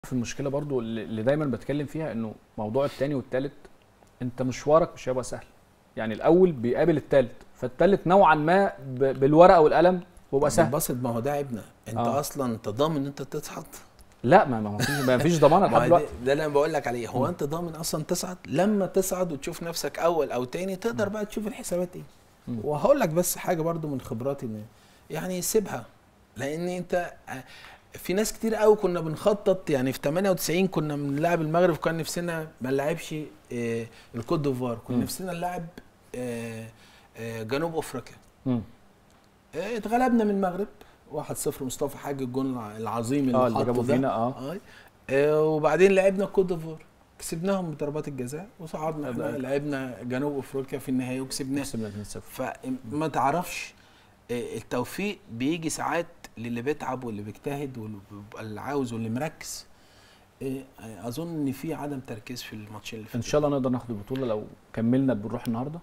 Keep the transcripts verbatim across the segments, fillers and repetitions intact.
في المشكله برضو اللي دايما بتكلم فيها انه موضوع التاني والتالت انت مشوارك مش هيبقى سهل. يعني الاول بيقابل التالت، فالتالت نوعا ما بالورقه والقلم بيبقى سهل. بنبسط، ما هو ده عيبنا. انت آه. اصلا انت ضامن ان انت تصعد؟ لا، ما ما فيش ما فيش ضمان لحد دلوقتي. ده اللي انا بقول لك عليه. هو انت ضامن اصلا تصعد؟ لما تصعد وتشوف نفسك اول او تاني تقدر بقى تشوف الحسابات ايه. وهقول لك بس حاجه برضو من خبراتي، ان يعني سيبها، لان انت في ناس كتير قوي كنا بنخطط. يعني في ثمانية وتسعين كنا بنلعب المغرب، كان نفسنا ما نلعبش آه الكوت ديفوار، كنا نفسنا نلعب آه آه جنوب افريقيا. آه اتغلبنا من المغرب واحد صفر، مصطفى حاج الجون العظيم اللي, آه اللي جابوا فينا. اه, آه. آه وبعدين لعبنا الكوت ديفوار، كسبناهم بضربات الجزاء وصعدنا. احنا لعبنا جنوب افريقيا في النهائي وكسبناه. فما تعرفش التوفيق بيجي ساعات للي بيتعب واللي بيجتهد واللي عاوز واللي مركز. اظن ان في عدم تركيز في الماتشين اللي فاتوا. ان شاء الله نقدر ناخد البطوله لو كملنا بالروح النهارده.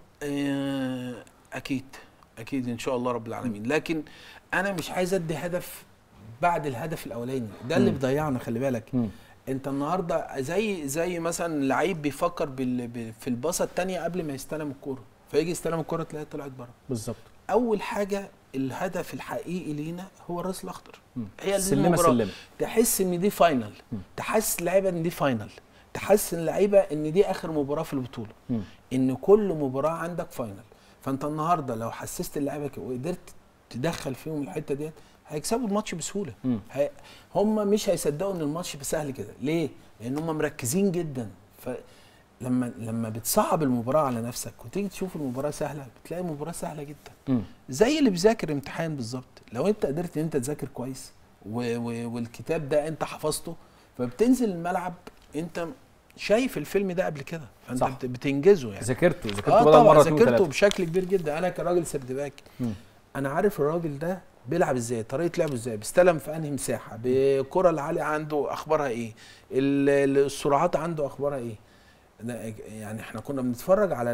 اكيد اكيد ان شاء الله رب العالمين. لكن انا مش عايز ادي هدف بعد الهدف الاولاني ده اللي بيضيعنا. خلي بالك م. انت النهارده زي زي مثلا لعيب بيفكر بال... في الباصه الثانيه قبل ما يستلم الكوره، فيجي يستلم الكوره تلاقيها طلعت بره. بالظبط. اول حاجه الهدف الحقيقي لينا هو الراس الاخضر. هي سلمه سلمه، تحس ان دي فاينل، تحس اللعيبه ان دي فاينل، تحس ان اللعيبه ان دي اخر مباراه في البطوله، م. ان كل مباراه عندك فاينل. فانت النهارده لو حسست اللعيبه كده وقدرت تدخل فيهم الحته ديت هيكسبوا الماتش بسهوله. هي هم مش هيصدقوا ان الماتش بسهل كده. ليه؟ لان هم مركزين جدا. فلما لما بتصعب المباراه على نفسك وتيجي تشوف المباراه سهله، بتلاقي المباراه سهله جدا. م. زي اللي بيذاكر امتحان بالظبط. لو انت قدرت ان انت تذاكر كويس و و والكتاب ده انت حفظته، فبتنزل الملعب انت شايف الفيلم ده قبل كده، فانت صح. بتنجزه. يعني ذاكرته ذاكرته اه طبعا ذاكرته بشكل كبير جدا. انا كراجل سردباك انا عارف الراجل ده بيلعب ازاي، طريقه لعبه ازاي، بيستلم في انهي مساحه، بالكره العاليه عنده اخبارها ايه، السرعات عنده اخبارها ايه. يعني احنا كنا بنتفرج على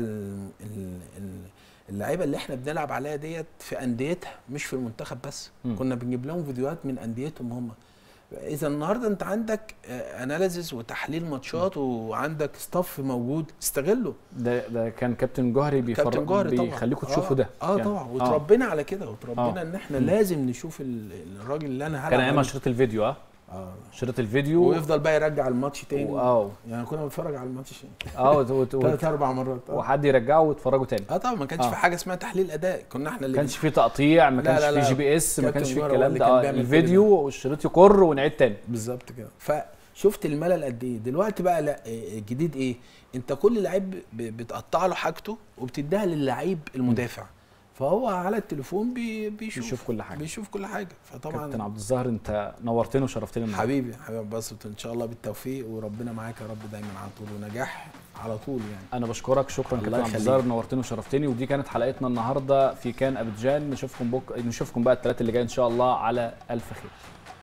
اللعيبه اللي احنا بنلعب عليها ديت في انديتها، مش في المنتخب بس. م. كنا بنجيب لهم فيديوهات من انديتهم هم. اذا النهارده انت عندك اناليزز وتحليل ماتشات وعندك ستاف موجود، استغله. ده ده كان كابتن جوهري بيفرج بيخليكم تشوفوا آه ده. اه يعني طبعا. وتربينا آه. على كده، وتربينا آه. ان احنا م. لازم نشوف الراجل اللي انا هلعب. كان ايام شريط الفيديو. اه اه شريط الفيديو ويفضل بقى يرجع الماتش تاني. اه يعني كنا بنتفرج على الماتش اه ثلاث اربع مرات آه. وحد يرجعه ويتفرجوا تاني. اه طبعا ما كانش آه. في حاجه اسمها تحليل اداء. كنا احنا اللي ما كانش في تقطيع، ما كانش في جي بي اس، ما كانش في الكلام ده. آه الفيديو والشريط يقر ونعيد تاني. بالظبط كده. فشفت الملل قد ايه. دلوقتي بقى لا، الجديد ايه؟ انت كل لعيب بتقطع له حاجته وبتديها للعيب المدافع، فهو على التليفون بي بيشوف بيشوف كل حاجه بيشوف كل حاجه. فطبعا كابتن عبد الظاهر انت نورتني وشرفتني النهارده. حبيبي حبيبي بسط ان شاء الله بالتوفيق، وربنا معاك يا رب دايما على طول، ونجاح على طول. يعني انا بشكرك، شكرا كابتن عبد الظاهر، نورتني وشرفتني. ودي كانت حلقتنا النهارده في كان ابيجان. نشوفكم بك... نشوفكم بقى الثلاث اللي جاي ان شاء الله على الف خير.